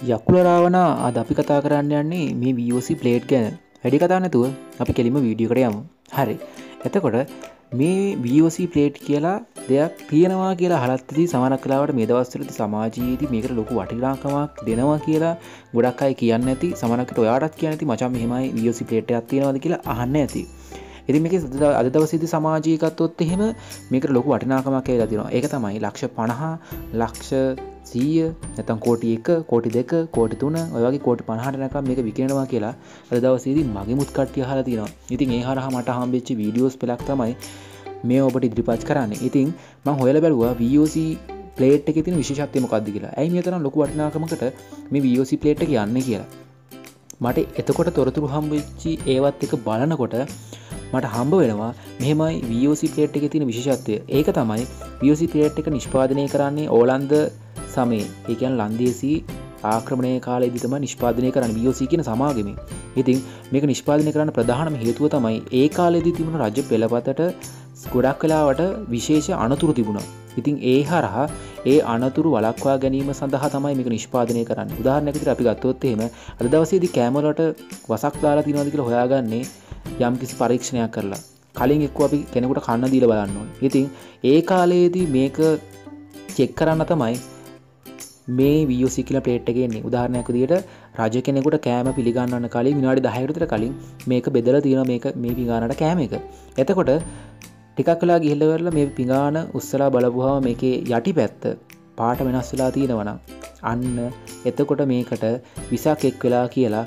යකුල රාවනා අද අපි කතා කරන්න යන්නේ මේ VOC ප්ලේට් ගැන. වැඩි කතා නැතුව අපි කෙලින්ම වීඩියෝ එකට යමු. හරි. එතකොට මේ VOC ප්ලේට් කියලා දෙයක් තියෙනවා කියලා අහලත් ඉතින් සමහරක් වෙලාවට මේ දවස්වලදී සමාජයේදී මේකට ලොකු වටිනාකමක් දෙනවා කියලා ගොඩක් අය කියන්නේ නැති. සමහරකට ඔයාටත් කියන්නේ නැති මචං මෙහෙමයි VOC ප්ලේට් එකක් තියෙනවද කියලා අහන්නේ නැති. ඉතින් මේක අද දවසේදී සමාජයේ ගත්තොත් එහෙම මේකට ලොකු වටිනාකමක් ඇවිල්ලා තියෙනවා. ඒක තමයි ලක්ෂ 50, ලක්ෂ 100, නැත්නම් කෝටි 1, කෝටි 2, කෝටි 3, ඔය වගේ කෝටි 50ට නැකම් මේක විකිනනවා කියලා අද දවසේදී මගේ මුත් කට්ටිය අහලා තියෙනවා. ඉතින් ඒ හරහා මට හම්බෙච්ච වීඩියෝස් පෙළක් තමයි මේ ඔබට ඉදිරිපත් කරන්නේ. ඉතින් මම හොයලා බැලුවා VOC ප්ලේට් එකේ තියෙන විශේෂත්වය මොකක්ද කියලා. ඇයි මේ තරම් ලොකු වටිනාකමකට මේ VOC ප්ලේට් එක යන්නේ කියලා. මට එතකොට තොරතුරු හම්බෙච්ච ඒවත් එක බලනකොට මට හම්බ වෙනවා මෙහෙමයි VOC ප්ලේට් එකේ තියෙන විශේෂත්වය. ඒක තමයි VOC ප්ලේට් එක නිෂ්පාදනය කරන්නේ ඕලන්ද සමයේ. ඒ කියන්නේ ලන්දේසී ආක්‍රමණයේ කාලයේදී තමයි නිෂ්පාදනය කරන්නේ VOC කියන සමාගමේ. ඉතින් මේක නිෂ්පාදනය කරන්න ප්‍රධානම හේතුව තමයි ඒ කාලේදී තිබුණ රජ පෙළපතට ගොඩක් වෙලාවට විශේෂ අනතුරු තිබුණා. ඉතින් ඒ හරහා ඒ අනතුරු වළක්වා ගැනීම සඳහා තමයි මේක නිෂ්පාදනය කරන්නේ. උදාහරණයක් විදිහට අපි ගත්තොත් එහෙම අද දවසේදී කෑම වලට වසක් දාලා තියෙනවද කියලා හොයාගන්නේ යම් කිසි පරීක්ෂණයක් කරලා. කලින් එක්ක අපි කෙනෙකුට කන්න දීලා බලන්න ඕනේ. ඉතින් ඒ කාලේදී මේක චෙක් කරන්න තමයි මේ VOC කියලා ප්ලේට් එකේ එන්නේ. උදාහරණයක් විදිහට රජ කෙනෙකුට කෑම පිළිගන්නවන්න කලින් විනාඩි 10කට විතර කලින් මේක බෙදලා තියෙනවා මේ පිඟානට කෑම එක. එතකොට ටිකක් වෙලා ගිහිල්ලා ඉවරලා මේ පිඟාන උස්සලා බලපුවාම මේකේ යටි පැත්ත පාට වෙනස් වෙලා තියෙනවා නම් අන්න එතකොට මේකට විසක් එක් වෙලා කියලා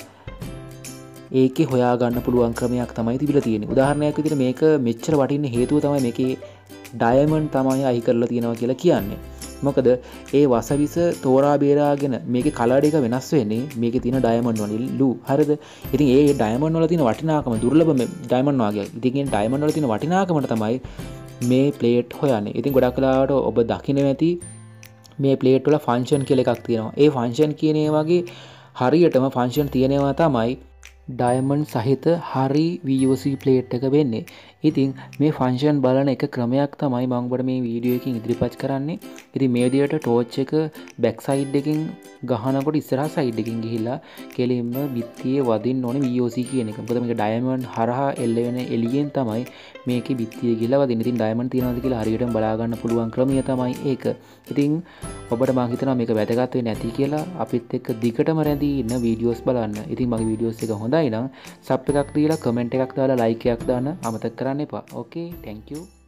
ඒකේ හොයාගන්න පුළුවන් ක්‍රමයක් තමයි තිබිලා තියෙන්නේ. උදාහරණයක් විදිහට මේක මෙච්චර වටින්න හේතුව තමයි මේකේ ඩයමන්ඩ් තමයි අහි කරලා තියෙනවා කියලා කියන්නේ. මොකද ඒ වසවිස තෝරා බේරාගෙන මේකේ කලර් එක වෙනස් වෙන්නේ මේකේ තියෙන ඩයමන්ඩ් වලින්ලු. හරිද? ඉතින් ඒ ඩයමන්ඩ් වල තියෙන වටිනාකම දුර්ලභ ඩයමන්ඩ් වගේ. ඉතින් ඒ ඩයමන්ඩ් වල තියෙන වටිනාකමට තමයි මේ ප්ලේට් හොයන්නේ. ඉතින් ගොඩක් වෙලාවට ඔබ දකින්න ඇති මේ ප්ලේට් වල ෆන්ක්ෂන් කියලා එකක් තියෙනවා. ඒ ෆන්ක්ෂන් කියන ඒ වගේ හරියටම ෆන්ක්ෂන් තියෙනවා තමයි ඩයමන්ඩ් සහිත හරි VOC ප්ලේට් එක වෙන්නේ. ඉතින් මේ ෆන්ක්ෂන් බලන එක ක්‍රමයක් තමයි මම ඔබට මේ වීඩියෝ එකකින් ඉදිරිපත් කරන්නේ. ඉතින් මේ විදිහට ටෝච් එක බැක් සයිඩ් එකකින් ගහනකොට ඉස්සරහා සයිඩ් එකකින් ගිහිල්ලා කෙලින්ම බිත්තියේ වදින්න ඕනේ VOC කියන එක. මොකද මේක ඩයමන්ඩ් හරහා එල්ල වෙන එළියෙන් තමයි මේකේ බිත්තියේ ගිහිල්ලා වදින්නේ. ඉතින් ඩයමන්ඩ් තියනවාද කියලා හරියටම බලා ගන්න පුළුවන් ක්‍රමය තමයි ඒක. ඉතින් ඔබට මම හිතනවා මේක වැදගත් වෙන්නේ නැති කියලා. අපිත් එක්ක දිගටම රැඳී ඉන්න වීඩියෝස් බලන්න. ඉතින් මගේ වීඩියෝස් එක හොඳයි නම් සබ් එකක් දීලා කමෙන්ට් එකක් දාලා ලයික් එකක් දාන්න අමතක කරන්න එපා. Okay, thank you.